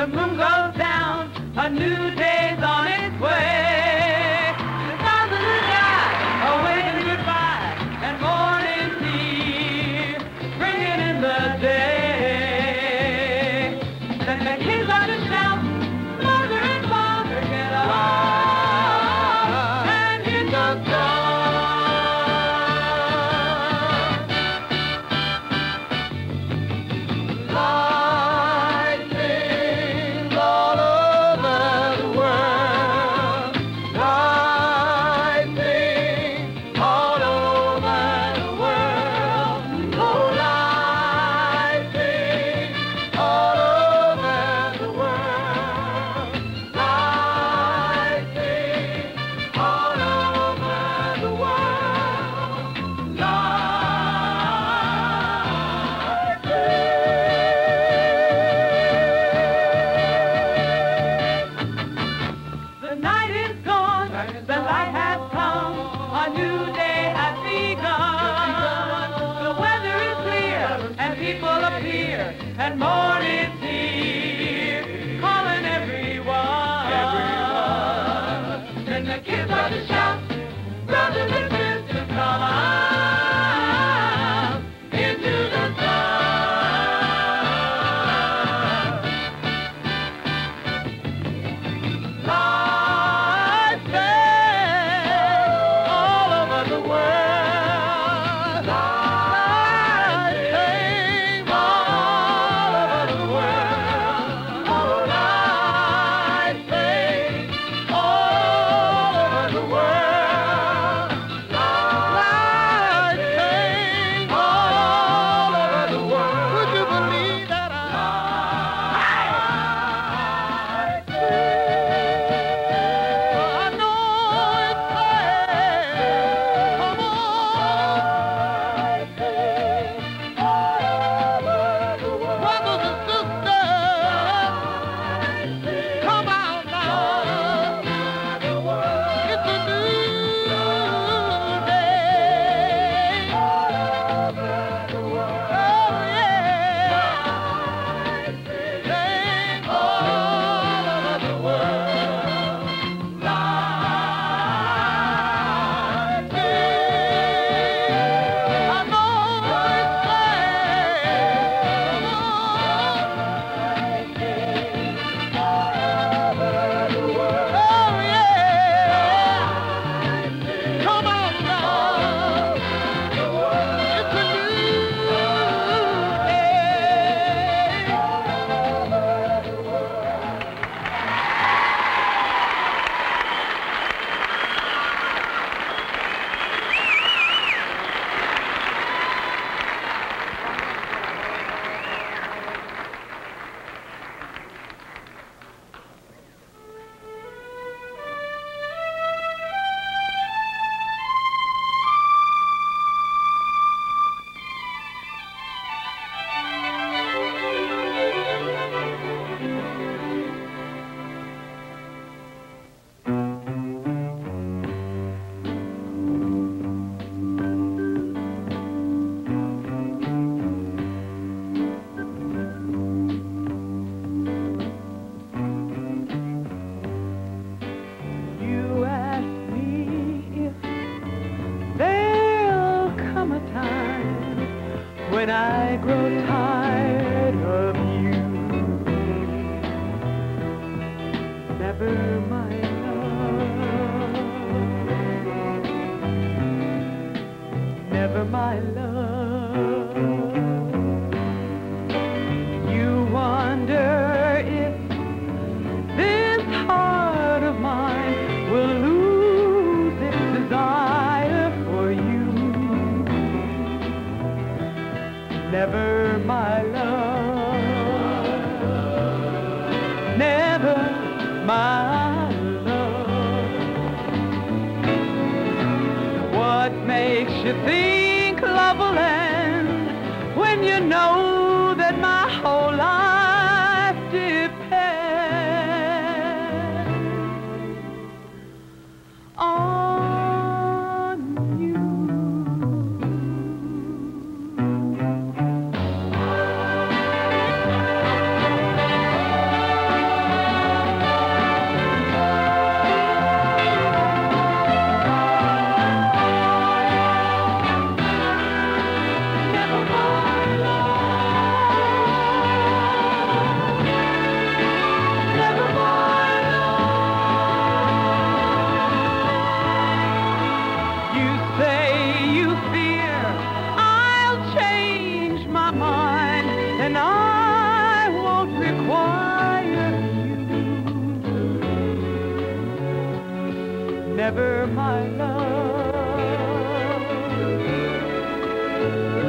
the moon goes down, a new day's on its way. The stars in the sky are waving goodbye, and morning tea bringing in the day. Then the kids are to shout, mother and father get up, and hit the song. And morning's here, calling everyone. Then the kids are to shout, brothers and sisters, come out into the sun. Life sings all over the world. Life sings all over the world. Oh, life sings all over the world. Life sings all over the world. Would you believe that life sings? I know it's sad. Come on. Life sings all over the world. Brothers and sisters, come out now. It's a new day. All over the world. Oh, yeah. Sing all over the world. Life sings. I know it's sad. Oh, yeah. Come on now. It's a new You ask me if there'll come a time when I grow tired of you. Never, my love. Never, my love. You wonder if this heart of mine will lose its desire for you. Never, my love. Never, my love. What makes you think love will end when you know that my whole life depends on you? Thank you.